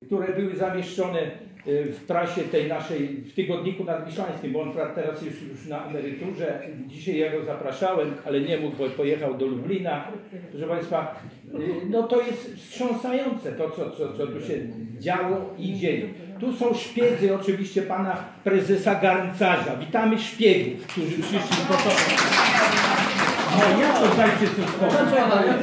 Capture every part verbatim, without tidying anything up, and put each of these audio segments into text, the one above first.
które były zamieszczone w prasie tej naszej, w tygodniku nadwiślańskim, bo on teraz jest już na emeryturze. Dzisiaj ja go zapraszałem, ale nie mógł, bo pojechał do Lublina. Proszę Państwa, no to jest wstrząsające to, co, co, co tu się działo i dzieje. Tu są szpiegi oczywiście pana prezesa Garncarza. Witamy szpiegów, którzy przyszli po to. No ja to dajcie coś spokój.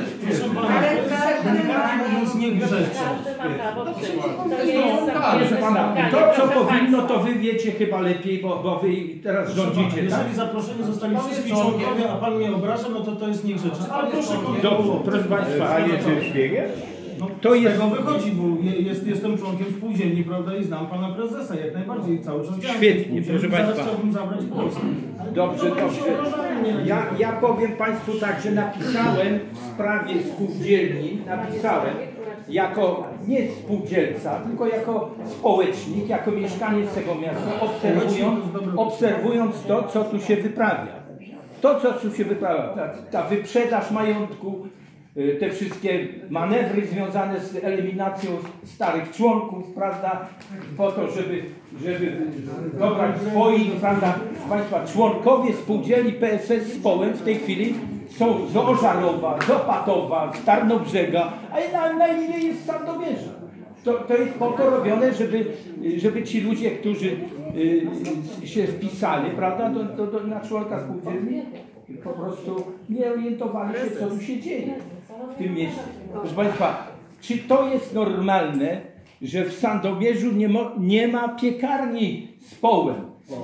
Proszę pana, to co powinno, to wy wiecie chyba lepiej, bo, bo wy teraz rządzicie. Jeżeli tak? zaproszeni zostali wszyscy członkowie, a pan mnie obraża, no to to jest niegrzeczne. Dobrze, proszę Państwa, a nie jest szpiegiem? No, to jest... z tego wychodzi, bo jest, jestem członkiem spółdzielni, prawda, i znam pana prezesa jak najbardziej, cały czas działam. Świetnie, proszę Państwa. Zaraz chciałbym zabrać głos. Dobrze, dobrze. Ja, ja powiem Państwu tak, że napisałem w sprawie spółdzielni, napisałem jako nie spółdzielca, tylko jako społecznik, jako mieszkaniec tego miasta, obserwując, obserwując to, co tu się wyprawia. To, co tu się wyprawia, ta, ta wyprzedaż majątku, te wszystkie manewry związane z eliminacją starych członków, prawda, po to, żeby, żeby dobrać swoich, prawda, Państwa, członkowie spółdzielni P S S Społem w tej chwili są z Ożarowa, z Opatowa, z Tarnobrzega, a na, najmniej jest z Sandomierza. To, to jest po to robione, żeby, żeby ci ludzie, którzy y, się wpisali, prawda, do, do, do, na członka spółdzielni, po prostu nie orientowali się, co tu się dzieje w tym mieście. Proszę Państwa, czy to jest normalne, że w Sandomierzu nie, mo, nie ma piekarni z Połem,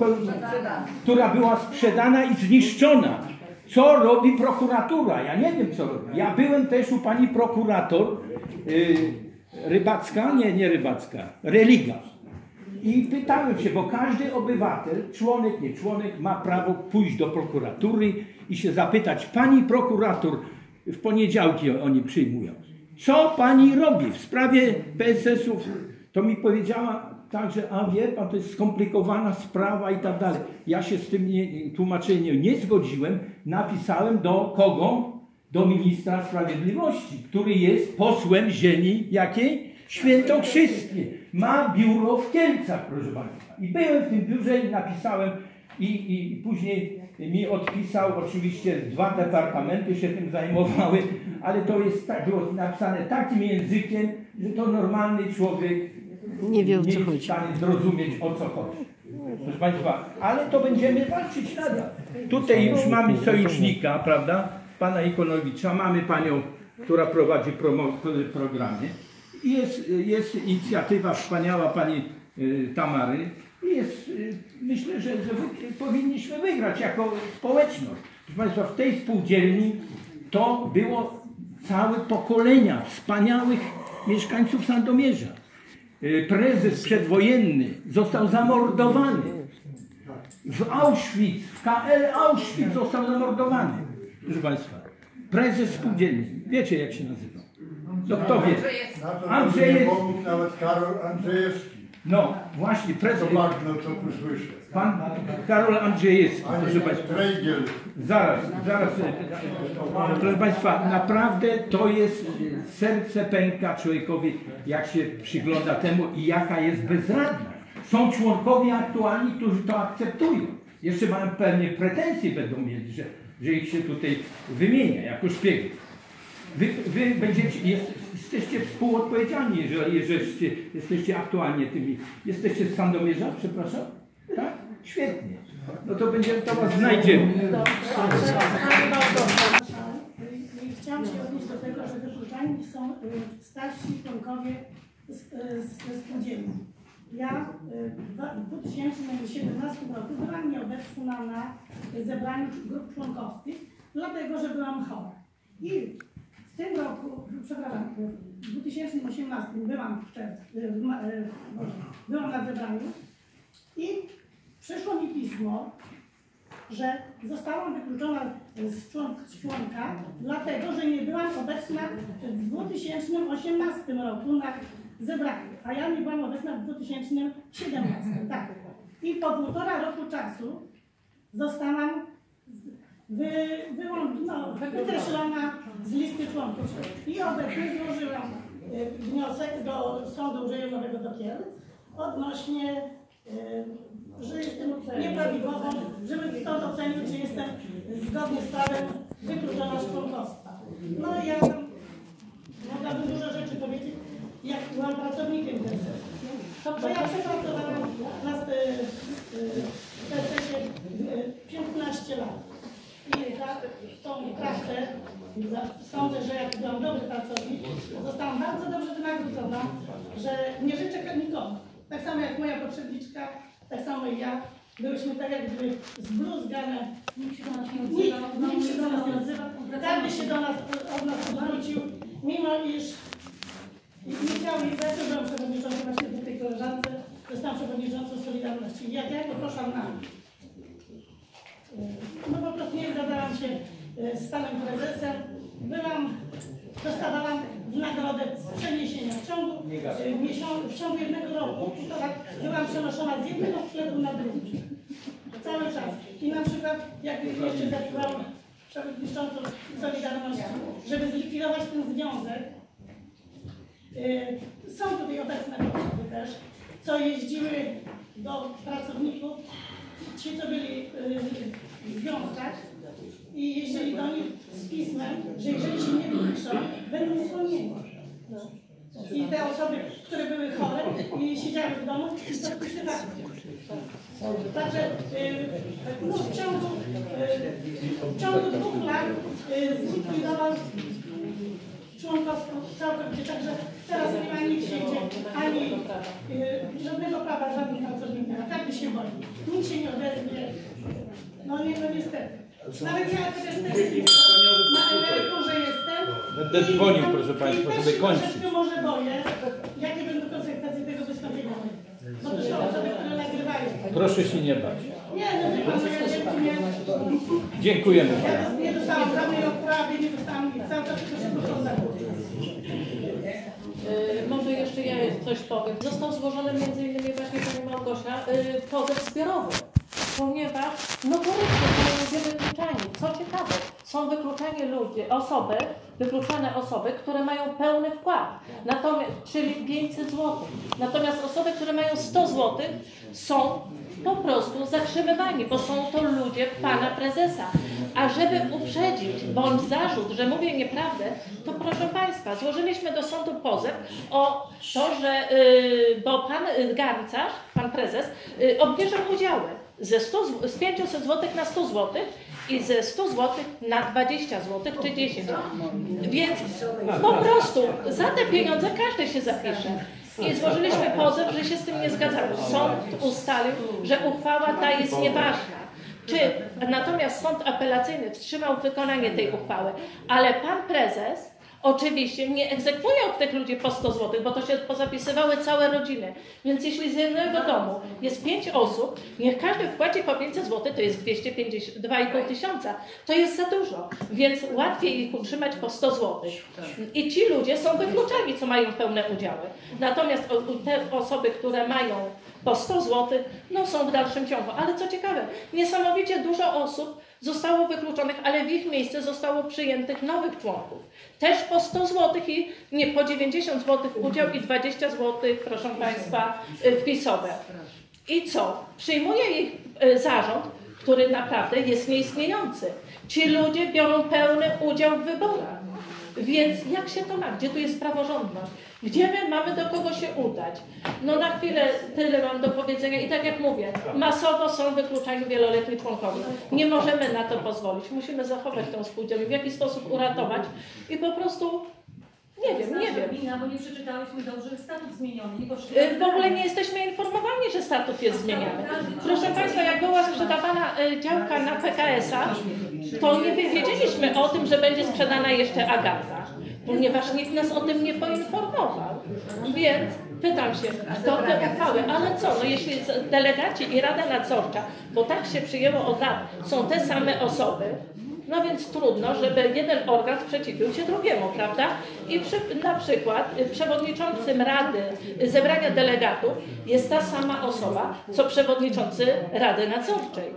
która była sprzedana i zniszczona? Co robi prokuratura? Ja nie wiem, co robi. Ja byłem też u pani prokurator yy, Rybacka, nie, nie Rybacka, Religa. I pytałem się, bo każdy obywatel, członek, nie członek, ma prawo pójść do prokuratury i się zapytać, pani prokurator, w poniedziałki oni przyjmują, co pani robi w sprawie P S S-ów? To mi powiedziała tak, że a wie pan, to jest skomplikowana sprawa i tak dalej. Ja się z tym nie, tłumaczeniem nie zgodziłem, napisałem do kogo? Do ministra sprawiedliwości, który jest posłem ziemi jakiej? Świętokrzyskiej. Ma biuro w Kielcach, proszę Państwa. I byłem w tym biurze i napisałem i, i, i później mi odpisał, oczywiście dwa departamenty się tym zajmowały, ale to jest tak, było napisane takim językiem, że to normalny człowiek nie wie, o nie co jest chodzi. w stanie zrozumieć, o co chodzi. Proszę Państwa, ale to będziemy walczyć nadal. Tutaj już mamy sojusznika, prawda? Pana Ikonowicza, mamy panią, która prowadzi promo, programy. I jest, jest inicjatywa wspaniała pani y, Tamary. I jest, y, myślę, że, że wy, powinniśmy wygrać jako społeczność. Proszę Państwa, w tej spółdzielni to było całe pokolenia wspaniałych mieszkańców Sandomierza. Y, prezes przedwojenny został zamordowany. W Auschwitz, w K L Auschwitz został zamordowany. Proszę Państwa, prezes spółdzielni. Wiecie, jak się nazywa? No kto wie? Andrzej jest... Nawet Karol Andrzejewski. No, właśnie, prezes... To bagno, co tu słyszę. Pan Karol Andrzejewski, proszę Państwa. Zaraz, zaraz. Proszę Państwa, naprawdę to jest, serce pęka człowiekowi, jak się przygląda temu i jaka jest bezradna. Są członkowie aktualni, którzy to akceptują. Jeszcze mają pewnie pretensje będą mieli, że, że ich się tutaj wymienia jako szpiegów. Wy, wy będziecie, jest, jesteście współodpowiedzialni, jeżeli, jeżeli jesteście aktualnie tymi. Jesteście z Sandomierza, przepraszam? Tak? Świetnie. No to będziemy, to was znajdziemy. Chciałam się odnieść do tego, że wypożyczani są starsi członkowie ze spółdzielni. Ja w dwa tysiące siedemnastym roku byłam nieobecna na zebraniu grup członkowskich, dlatego że byłam chora. I w tym roku, przepraszam, w dwa tysiące osiemnastym byłam w czerwcu, byłam na zebraniu i przyszło mi pismo, że zostałam wykluczona z, człon z członka, dlatego że nie byłam obecna w dwa tysiące osiemnastym roku na zebraniu, a ja nie byłam obecna w dwa tysiące siedemnastym. Tak. I po półtora roku czasu zostałam wy, wyłączona, no, wykreślona z listy członków. I obecnie złożyłam wniosek do Sądu Rejonowego do Kielc odnośnie, y, że jestem nieprawidłową, żeby sąd ocenił, czy jestem zgodnie z prawem wykluczona z członkostwa. No i ja tam mogłabym dużo rzeczy powiedzieć, jak byłam pracownikiem P S S. Bo ja przepracowałam na P S S-ie piętnaście lat. I za tą pracę, za, sądzę, że jak byłam dobry pracownik, zostałam bardzo dobrze wynagrodzona, że nie życzę nikomu. Tak samo jak moja poprzedniczka, tak samo i ja. Byłyśmy tak jakby zbluzgane. Nikt się do nas nie odzywa. Nikt, nikt się do nas nie odzywa. Każdy się do nas, od nas odwrócił, mimo iż nie chciałam jej zlecać, byłam przewodniczącą właśnie do tej koleżance, zostałam przewodniczącą Solidarności. I jak ja poproszłam na no po prostu nie zgadzałam się z panem prezesem. Byłam, dostawałam w nagrodę przeniesienia. W ciągu, w ciągu jednego roku byłam przenoszona z jednego sklepu na drugi. Cały czas. I na przykład, jak jeszcze zapisałam przewodniczącą Solidarności, żeby zlikwidować ten związek, są tutaj obecne osoby też, co jeździły do pracowników, ci, co byli w związkach i jeździli do nich z pismem, że jeżeli się nie wypiszą, będą zwolnieni. I te osoby, które były chore i siedziały w domu, podpisywały. Także no, w, ciągu, w ciągu dwóch lat zlikwidował członkostwo całkowicie, także teraz nie ma nic się idzie, ani y, żadnego prawa żadnych pracowników, każdy się boi, nikt się nie odezwie, no nie, no niestety. Nawet ja też na emeryturze jestem. Będę dzwonił, proszę Państwa, żeby kończyć. Ja się może boję, jakie będą konsekwencje tego wystąpienia. Bo to są osoby, które nagrywają. Proszę się nie bać. Nie, no nie pan, ja dziękuję. Dziękujemy. Ja nie dostałam żadnej odprawy, nie dostałam nic, cały czas tylko się posądzam. Yy, może jeszcze ja coś powiem. Został złożony między innymi właśnie pani Małgosia yy, pozew zbiorowy, ponieważ notorycznie są ludzie wykluczani. Co ciekawe, są wykluczani ludzie, osoby, wykluczane osoby, które mają pełny wkład, natomiast, czyli pięćset złotych. Natomiast osoby, które mają sto złotych, są po prostu zatrzymywani, bo są to ludzie pana prezesa. A żeby uprzedzić bądź zarzut, że mówię nieprawdę, to proszę Państwa, złożyliśmy do sądu pozew o to, że yy, bo pan garncarz, pan prezes, yy, obniżył udziały ze sto, z pięćset złotych na sto złotych i ze sto złotych na dwadzieścia złotych czy dziesięć. Więc po prostu za te pieniądze każdy się zapisze. I złożyliśmy pozew, że się z tym nie zgadzamy. Sąd ustalił, że uchwała ta jest nieważna. Czy natomiast sąd apelacyjny wstrzymał wykonanie tej uchwały, ale pan prezes oczywiście nie egzekwuje od tych ludzi po sto złotych, bo to się pozapisywały całe rodziny. Więc jeśli z jednego domu jest pięć osób, niech każdy wpłaci po pięćset złotych, to jest dwieście pięćdziesiąt, dwa i pół tysiąca. To jest za dużo, więc łatwiej ich utrzymać po sto złotych. I ci ludzie są wykluczani, co mają pełne udziały. Natomiast te osoby, które mają po sto złotych, no są w dalszym ciągu. Ale co ciekawe, niesamowicie dużo osób zostało wykluczonych, ale w ich miejsce zostało przyjętych nowych członków. Też po sto złotych i nie po dziewięćdziesiąt złotych udział i dwadzieścia złotych, proszę Państwa, wpisowe. I co? Przyjmuje ich zarząd, który naprawdę jest nieistniejący. Ci ludzie biorą pełny udział w wyborach. Więc jak się to ma? Gdzie tu jest praworządność? Gdzie my mamy do kogo się udać? No na chwilę tyle mam do powiedzenia i tak jak mówię, masowo są wykluczani wieloletni członkowie. Nie możemy na to pozwolić. Musimy zachować tę spółdzielnię, w jaki sposób uratować i po prostu, nie wiem, nie wiem. Wina, bo nie przeczytałyśmy dobrze statut zmieniony. W ogóle nie jesteśmy informowani, że statut jest zmieniany. Proszę Państwa, jak była sprzedawana działka na P K S a, to nie wiedzieliśmy o tym, że będzie sprzedana jeszcze Agata, ponieważ nikt nas o tym nie poinformował. Więc pytam się, kto te uchwały, ale co, no jeśli delegaci i Rada Nadzorcza, bo tak się przyjęło od lat, są te same osoby, no więc trudno, żeby jeden organ sprzeciwił się drugiemu, prawda? I przy, na przykład przewodniczącym Rady Zebrania Delegatów jest ta sama osoba, co przewodniczący Rady Nadzorczej.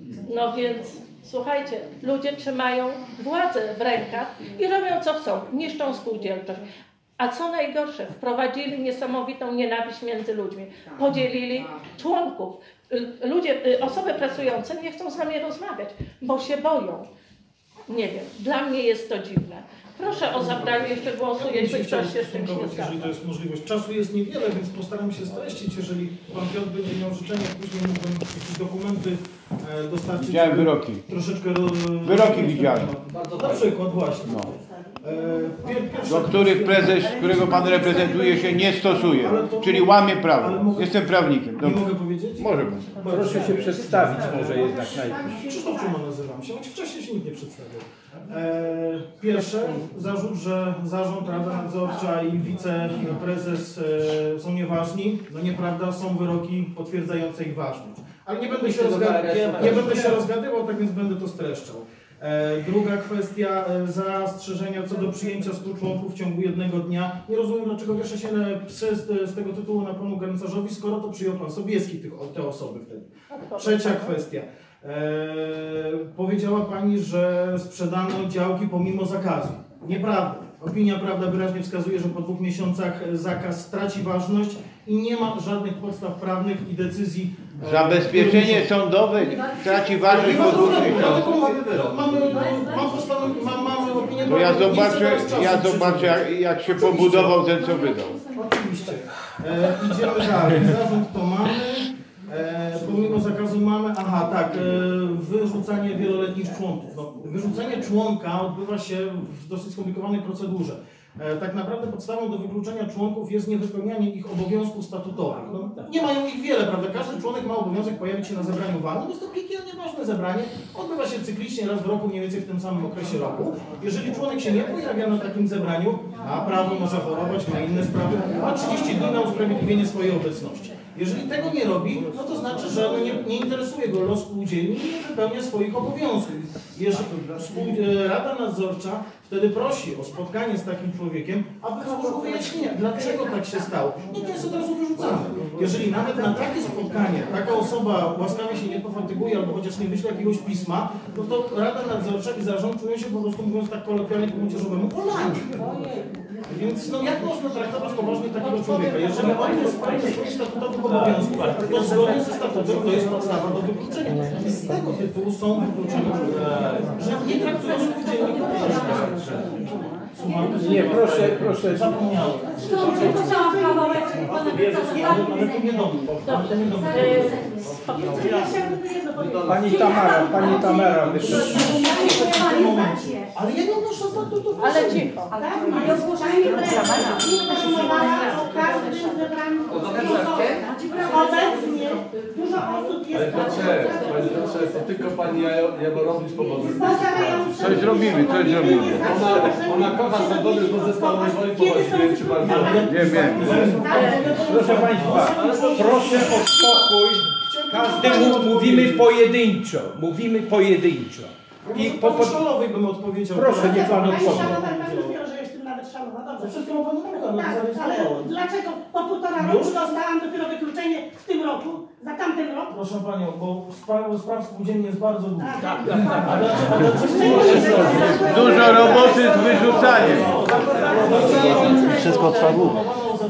No więc słuchajcie, ludzie trzymają władzę w rękach i robią co chcą, niszczą spółdzielczość. A co najgorsze, wprowadzili niesamowitą nienawiść między ludźmi. Podzielili członków. Ludzie, osoby pracujące nie chcą z nami rozmawiać, bo się boją. Nie wiem, dla mnie jest to dziwne. Proszę o zabranie jeszcze głosu, jeśli ktoś się z tym nie zgadza. Jeżeli to jest możliwość. Czasu jest niewiele, więc postaram się streścić. Jeżeli pan Piotr będzie miał życzenie, później mógłbym jakieś dokumenty e, dostarczyć. Widziałem wyroki. Troszeczkę... Wyroki widziałem. Na przykład właśnie. No. E, pier, pierwsze, Do których prezes, którego pan reprezentuje, się nie stosuje, czyli łamie prawo. Jestem prawnikiem. Nie Dobrze. mogę powiedzieć? Może pan. Proszę się przedstawić może jednak najpierw. Krzysztof Czuma nazywam się, choć wcześniej się nikt nie przedstawiał. E, pierwsze, zarzut, że zarząd, Rada Nadzorcza i wiceprezes e, są nieważni. No nieprawda, są wyroki potwierdzające ich ważność. Ale nie będę się, rozgad nie będę się rozgadywał, tak więc będę to streszczał. E, druga kwestia, e, zastrzeżenia co do przyjęcia stu członków w ciągu jednego dnia. Nie rozumiem, dlaczego wieszę się z, z tego tytułu na panu Garncarzowi, skoro to przyjął pan Sobieski tych, te osoby wtedy. Trzecia kwestia. Eee, powiedziała pani, że sprzedano działki pomimo zakazu. Nieprawda. Opinia prawda wyraźnie wskazuje, że po dwóch miesiącach zakaz traci ważność i nie ma żadnych podstaw prawnych i decyzji. E, Zabezpieczenie sądowe traci ważność po dwóch miesiącach. Mamy, mam postanowienie, mam, mamy opinię To ja prawną, nie chcę zobaczę, teraz czasu ja zobaczę jak, jak się pobudował ten, co wydał. Oczywiście. E, idziemy dalej. Zarząd to mamy. E, pomimo zakazu mamy, aha tak, e, wyrzucanie wieloletnich członków. No, wyrzucenie członka odbywa się w dosyć skomplikowanej procedurze. E, tak naprawdę podstawą do wykluczenia członków jest niewypełnianie ich obowiązków statutowych. No, nie mają ich wiele, prawda? Każdy członek ma obowiązek pojawić się na zebraniu walnym. Jest to piekielnie ważne zebranie. Odbywa się cyklicznie raz w roku, mniej więcej w tym samym okresie roku. Jeżeli członek się nie pojawia na takim zebraniu, ma prawo, może chorować, ma inne sprawy, ma trzydzieści dni na usprawiedliwienie swojej obecności. Jeżeli tego nie robi, no to znaczy, że no nie, nie interesuje go los spółdzielni i nie wypełnia swoich obowiązków. Jeżeli Rada Nadzorcza wtedy prosi o spotkanie z takim człowiekiem, aby złożył wyjaśnienia, dlaczego tak się stało. No to jest od razu wyrzucane. Jeżeli nawet na takie spotkanie taka osoba łaskawie się nie pofatyguje albo chociaż nie wyśle jakiegoś pisma, no to Rada Nadzorcza i zarząd czują się po prostu, mówiąc tak kolokwialnie po młodzieżowemu, polani. Więc no jak można traktować poważnie takiego człowieka? Jeżeli on nie spełnia swoich statutowych obowiązków, to zgodnie ze statutem to jest podstawa do wykluczenia. I z tego tytułu są wykluczeni, że nie traktują spółdzielni poważnie. Nie, proszę, proszę. Zapomniałem. Chciałam kawałek pana Ale to nie do mnie. To nie do mnie. Ja chciałabym tylko jedno powiedzieć. Pani Tamara, pani Tamara wyszła. Ale ja nie odnoszę statutu. Ale cicho. Tak, i rozgłoszenie programu informowana o każdym zebraniu. Obecnie dużo osób jest Panie Piotrze, to tylko pani Jaworowicz powoduje. Coś zrobimy, coś zrobimy. Ona, ona kocha zawody, bo zespołu woli powoduje, czy pan Nie wiem. Proszę Państwa, proszę o spokój. Każdemu mówimy pojedynczo. Mówimy pojedynczo. I po, po... szalowej bym odpowiedział. Proszę, niech pan odpowie. Szanowa, pani mówiła, że jestem nawet szanowa. Dobrze. Wszystko panu mówię, no Tak, ale dlaczego po półtora roku dostałam dopiero wykluczenie w tym roku, za tamten rok? Proszę panią, bo spraw, spraw spółdzielni jest bardzo dużo. Tak, tak. A dlaczego? dlaczego Dużo roboty z wyrzucaniem. Wszystko trwa długo.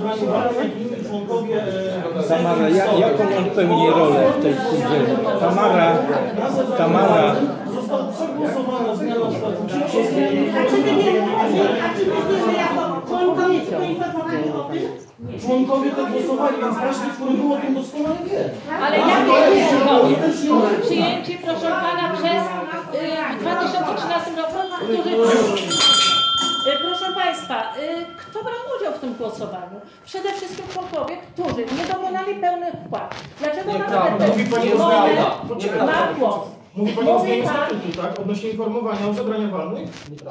Członkowie Tamara, ja, jaką on pełni rolę w tej spółdzielni? Tamara, Tamara. Został przegłosowana zmiana statutu. A czy wy nie a czy wy nie jako członkowie poinformowani o tym? Członkowie to głosowali, więc każdy, który był o tym doskonale wie. Ale jakie jest przyjęci, proszę pana, przez y, w dwa tysiące trzynastym roku, który... Proszę Państwa, kto brał udział w tym głosowaniu? Przede wszystkim członkowie, którzy nie dokonali pełnych wpłat. Dlaczego mamy Mówi pani o zmianie. ma głos? Mówi pani o zmianie statutu, tak? Odnośnie informowania o zebraniach walnych?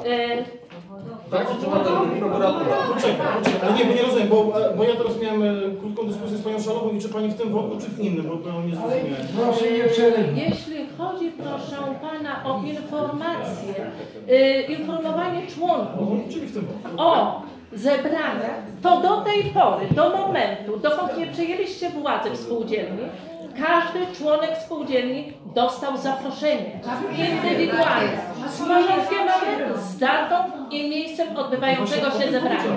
Tak, czy pan prokuratura? Poczekaj, poczekaj, ale nie, bo nie rozumiem, bo, bo ja teraz miałem e, krótką dyskusję z panią Szalową i czy pani w tym wątku, czy w innym, bo to nie zrozumiałem. Proszę nie przerywać. Jeśli chodzi, proszę pana, o informację, y, informowanie członków Czyli w tym wątku. o zebrania, to do tej pory, do momentu, dokąd nie przejęliście władzy w spółdzielni, każdy członek spółdzielni dostał zaproszenie indywidualne z porządkiem, z datą i miejscem odbywającego się zebrania.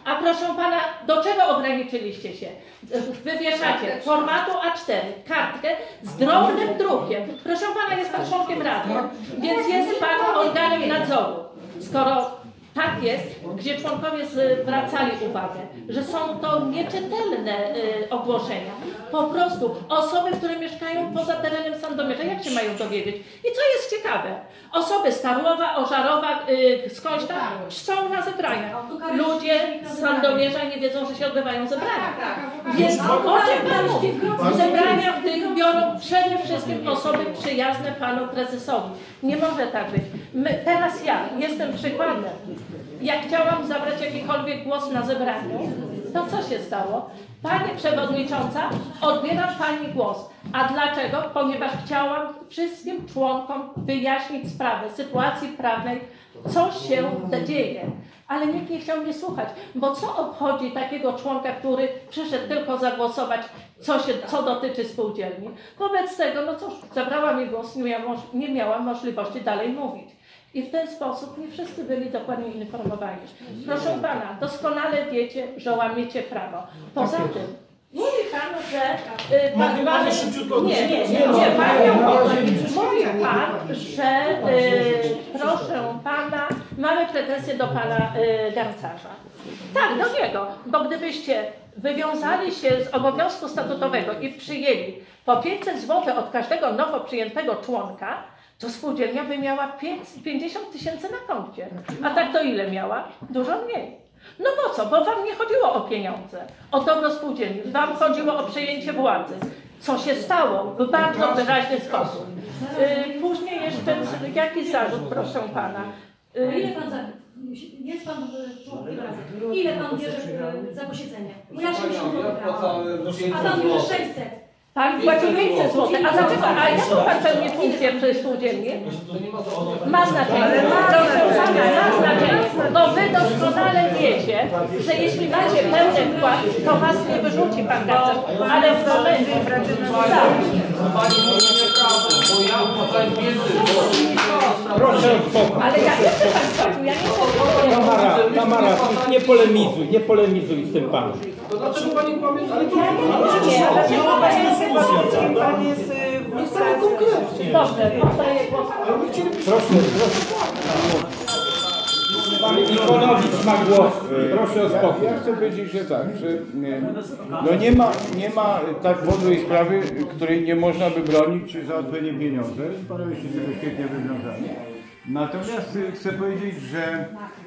A proszę pana, do czego ograniczyliście się? Wywieszacie formatu A cztery, kartkę z drobnym drukiem. Proszę pana, jest pan członkiem rady, więc jest pan organem nadzoru. Skoro tak jest, gdzie członkowie zwracali uwagę, że są to nieczytelne y, ogłoszenia. Po prostu osoby, które mieszkają poza terenem Sandomierza, jak się mają dowiedzieć? I co jest ciekawe, osoby z Tarłowa, Ożarowa, y, skądś tam są na zebraniach. Ludzie z Sandomierza nie wiedzą, że się odbywają zebrania. Więc o czym pan mówi? Zebrania w tych biorą przede wszystkim osoby przyjazne panu prezesowi. Nie może tak być. My, teraz ja jestem przykładem. Jak chciałam zabrać jakikolwiek głos na zebraniu, to co się stało? Pani przewodnicząca, odbieram pani głos. A dlaczego? Ponieważ chciałam wszystkim członkom wyjaśnić sprawę sytuacji prawnej, co się dzieje. Ale nikt nie chciał mnie słuchać, bo co obchodzi takiego członka, który przyszedł tylko zagłosować, co, się, co dotyczy spółdzielni. Wobec tego, no cóż, zabrała mi głos, nie miałam, nie miałam możliwości dalej mówić. I w ten sposób nie wszyscy byli dokładnie informowani. Proszę pana, doskonale wiecie, że łamiecie prawo. Poza tym, mówi pan, że... Y, pan, Mogę pan, szybciutko nie, nie, nie, nie, panią mówi pan, że y, proszę pana, mamy pretensje do pana y, garncarza. Tak, do niego, bo gdybyście wywiązali się z obowiązku statutowego i przyjęli po pięćset złotych od każdego nowo przyjętego członka, to spółdzielnia by miała pięćdziesiąt tysięcy na koncie. A tak to ile miała? Dużo mniej. No po co? Bo wam nie chodziło o pieniądze, o dobro spółdzielni. Wam chodziło o przejęcie władzy. Co się stało w bardzo wyraźny sposób. Yy, później jeszcze jakiś zarzut, proszę pana. Yy, ile pan za... Jest pan członkiem rady. Ile pan bierze za posiedzenie? Bo ja sześćdziesiąt złotych. A pan bierze sześćset. Pan płaci pięćset złotych. A dlaczego? A jaką pan pełni funkcję przy spółdzielni? Ma znaczenie. Proszę pana, ma znaczenie. Bo wy doskonale wiecie, że jeśli macie pełny wkład, to was nie wyrzuci pan garncarz. Ale w momencie... Tak. Proszę o spokój. Ale ja wiem, że pan płacił, ja nie chcę... Tamara, Tamara, nie polemizuj, nie polemizuj z tym panem. To dlaczego pani kłamie? Ale to Pan jest Nie chcemy konkretnie. Dobrze, oddaję głos. Proszę, proszę. Pan Ikonowicz ma głos. Proszę o spokój. Ja chcę powiedzieć, że tak, że no nie ma, nie ma tak wodnej sprawy, której nie można by bronić za odpowiednie pieniądze. Panowie się z tego świetnie wywiązali. Natomiast chcę powiedzieć, że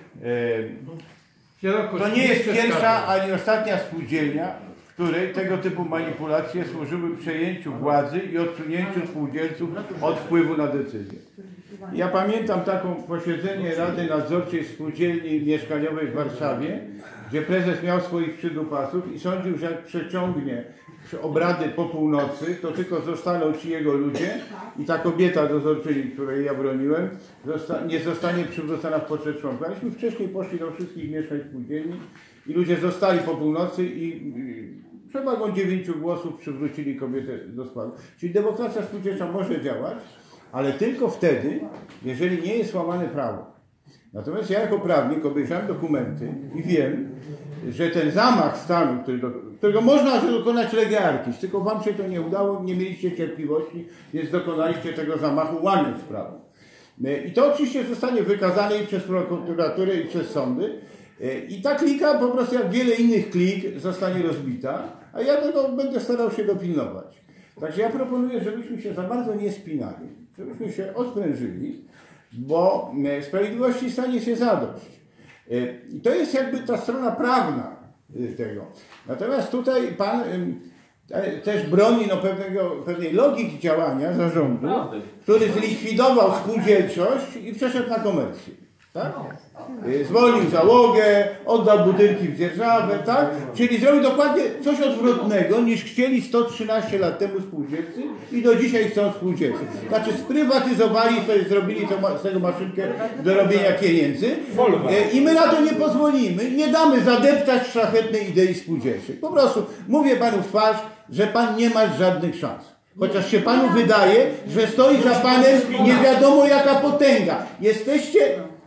e, to nie jest pierwsza ani ostatnia spółdzielnia, w której tego typu manipulacje służyły przejęciu władzy i odsunięciu spółdzielców od wpływu na decyzje. Ja pamiętam taką posiedzenie Rady Nadzorczej Spółdzielni Mieszkaniowej w Warszawie, gdzie prezes miał swoich przydupasów i sądził, że jak przeciągnie obrady po północy, to tylko zostaną ci jego ludzie i ta kobieta dozorczyni, której ja broniłem, zosta nie zostanie przywrócona w poczet członka. Myśmy wcześniej poszli do wszystkich mieszkań spółdzielni i ludzie zostali po północy i, i przewagą dziewięciu głosów przywrócili kobietę do składu. Czyli demokracja spółdzielcza może działać, ale tylko wtedy, jeżeli nie jest łamane prawo. Natomiast ja jako prawnik obejrzałem dokumenty i wiem, że ten zamach stanu, który do, którego można dokonać lege artis, tylko wam się to nie udało, nie mieliście cierpliwości, więc dokonaliście tego zamachu, łamiąc prawo. I to oczywiście zostanie wykazane i przez prokuraturę, i przez sądy. I ta klika po prostu jak wiele innych klik zostanie rozbita, a ja tego będę starał się dopilnować. Także ja proponuję, żebyśmy się za bardzo nie spinali, żebyśmy się odprężyli, bo sprawiedliwości stanie się zadość. I to jest jakby ta strona prawna tego. Natomiast tutaj pan też broni no pewnego, pewnej logiki działania zarządu, który zlikwidował spółdzielczość i przeszedł na komercję. Tak? Zwolnił załogę, oddał budynki w dzierżawę, tak? Czyli zrobił dokładnie coś odwrotnego niż chcieli sto trzynaście lat temu spółdzielcy i do dzisiaj chcą spółdzielcy. Znaczy sprywatyzowali, sobie zrobili to, z tego maszynkę do robienia pieniędzy i my na to nie pozwolimy, nie damy zadeptać szlachetnej idei spółdzielczej. Po prostu mówię panu w twarz, że pan nie ma żadnych szans. Chociaż się panu wydaje, że stoi za panem nie wiadomo jaka potęga. Jesteście...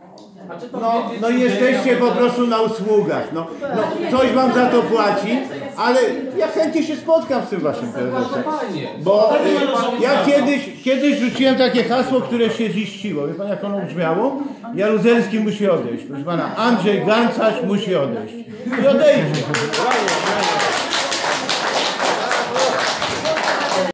No, no jesteście po prostu na usługach. No, no, coś wam za to płaci, ale ja chętnie się spotkam z tym waszym prezesem. Bo y, ja kiedyś, kiedyś rzuciłem takie hasło, które się ziściło. Wie pan, jak ono brzmiało? Jaruzelski musi odejść. Proszę pana, Andrzej Gancarz musi odejść. I odejdzie.